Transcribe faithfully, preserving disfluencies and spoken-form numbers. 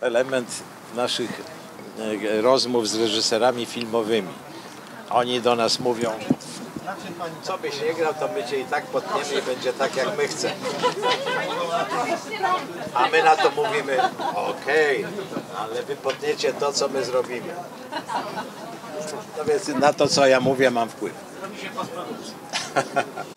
element naszych rozmów z reżyserami filmowymi. Oni do nas mówią, co byś nie grał, to my cię i tak potniemy i będzie tak, jak my chcemy. A my na to mówimy, okej, okay, ale wy potniecie to, co my zrobimy. No więc na to, co ja mówię, mam wpływ.